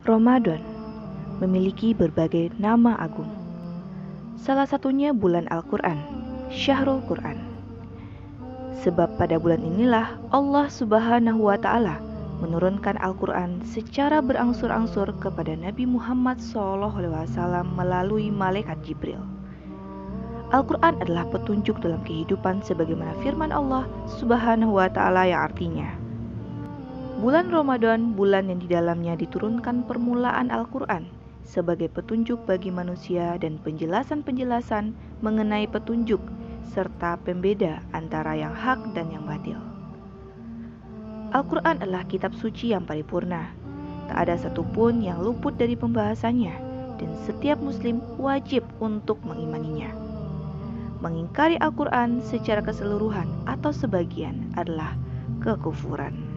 Ramadan memiliki berbagai nama agung. Salah satunya bulan Al-Quran, Syahrul Quran. Sebab pada bulan inilah Allah Subhanahu wa Ta'ala menurunkan Al-Quran secara berangsur-angsur kepada Nabi Muhammad SAW melalui malaikat Jibril. Al-Quran adalah petunjuk dalam kehidupan sebagaimana firman Allah Subhanahu wa Ta'ala yang artinya, bulan Ramadan, bulan yang di dalamnya diturunkan permulaan Al-Quran sebagai petunjuk bagi manusia dan penjelasan-penjelasan mengenai petunjuk serta pembeda antara yang hak dan yang batil. Al-Quran adalah kitab suci yang paripurna. Tak ada satupun yang luput dari pembahasannya dan setiap muslim wajib untuk mengimaninya. Mengingkari Al-Quran secara keseluruhan atau sebagian adalah kekufuran.